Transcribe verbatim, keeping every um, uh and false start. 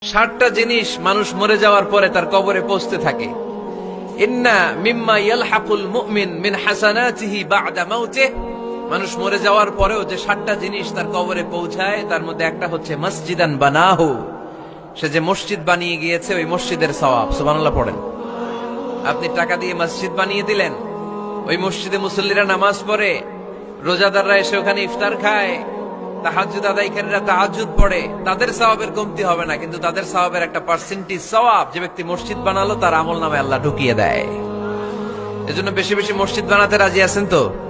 ষাটটা জিনিস মানুষ মরে যাওয়ার পরে তার কবরে পৌঁছতে থাকে। ইন্না মিম্মা ইয়ালহাকুল মুমিন মিন হাসানাতিহি বা'দা মাউতিহি, মানুষ মরে যাওয়ার পরেও যে ষাটটা জিনিস তার কবরে পৌঁছায় তার মধ্যে একটা হচ্ছে মসজিদান বানাহু, সে যে মসজিদ বানিয়ে গিয়েছে ওই মসজিদের সওয়াব। সুবহানাল্লাহ পড়েন। আপনি টাকা দিয়ে মসজিদ বানিয়ে দিলেন, ওই মসজিদে মুসল্লিরা নামাজ পড়ে, রোজাদাররা এসে ওখানে ইফতার খায়, তাহাজ্জুদ আদায়কারীরা তাহাজ্জুদ পড়ে, তাদের সওয়াবের কমতি হবে না, কিন্তু তাদের সওয়াবের একটা পার্সেন্টেজ সওয়াব যে ব্যক্তি মসজিদ বানালো তার আমল নামে আল্লাহ ঢুকিয়ে দেয়। এজন্য বেশি বেশি মসজিদ বানাতে রাজি আছেন তো?